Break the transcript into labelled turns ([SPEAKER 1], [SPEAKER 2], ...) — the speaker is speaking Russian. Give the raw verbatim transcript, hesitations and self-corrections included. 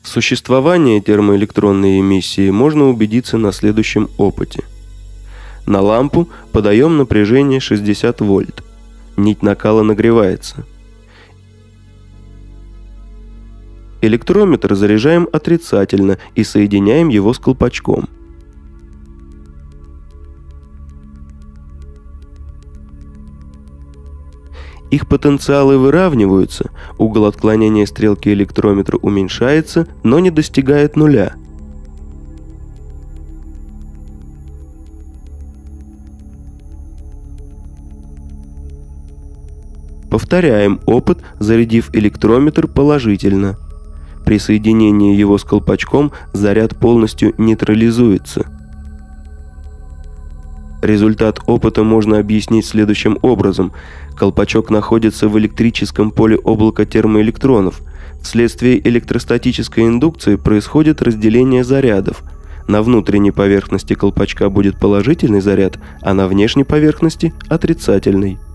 [SPEAKER 1] В существовании термоэлектронной эмиссии можно убедиться на следующем опыте. На лампу подаем напряжение шестьдесят вольт. Нить накала нагревается. Электрометр заряжаем отрицательно и соединяем его с колпачком. Их потенциалы выравниваются, угол отклонения стрелки электрометра уменьшается, но не достигает нуля. Повторяем опыт, зарядив электрометр положительно. При соединении его с колпачком заряд полностью нейтрализуется. Результат опыта можно объяснить следующим образом. Колпачок находится в электрическом поле облака термоэлектронов. Вследствие электростатической индукции происходит разделение зарядов. На внутренней поверхности колпачка будет положительный заряд, а на внешней поверхности – отрицательный.